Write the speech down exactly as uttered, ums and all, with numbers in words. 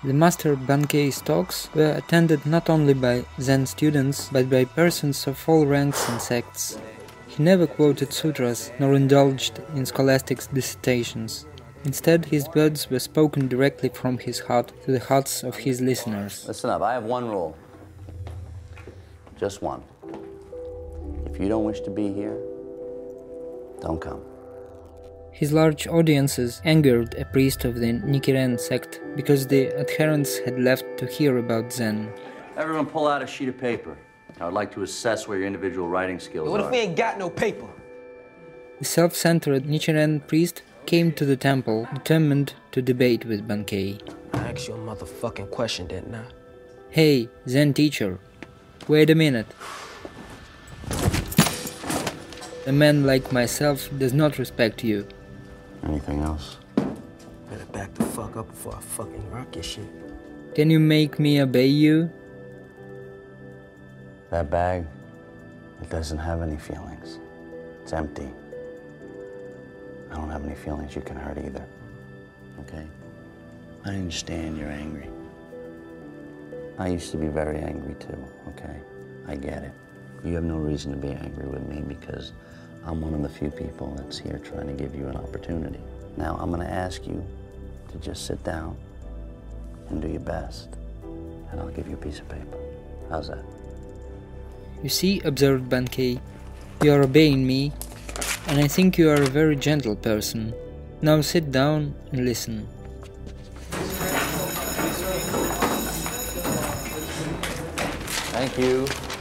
The Master Bankei's talks were attended not only by Zen students, but by persons of all ranks and sects. He never quoted sutras, nor indulged in scholastic dissertations. Instead, his words were spoken directly from his heart to the hearts of his listeners. Listen up, I have one rule. Just one. If you don't wish to be here, don't come. His large audiences angered a priest of the Nichiren sect because the adherents had left to hear about Zen. Everyone pull out a sheet of paper. I would like to assess where your individual writing skills are. What if we ain't got no paper? The self-centered Nichiren priest came to the temple determined to debate with Bankei. I asked you a motherfucking question, didn't I? Hey, Zen teacher, wait a minute. A man like myself does not respect you. Anything else? Better back the fuck up before I fucking rock your shit. Can you make me obey you? That bag, it doesn't have any feelings. It's empty. I don't have any feelings you can hurt either. Okay? I understand you're angry. I used to be very angry too, okay? I get it. You have no reason to be angry with me because I'm one of the few people that's here trying to give you an opportunity. Now, I'm gonna ask you to just sit down and do your best, and I'll give you a piece of paper. How's that? You see, observed Bankei, you are obeying me, and I think you are a very gentle person. Now sit down and listen. Thank you.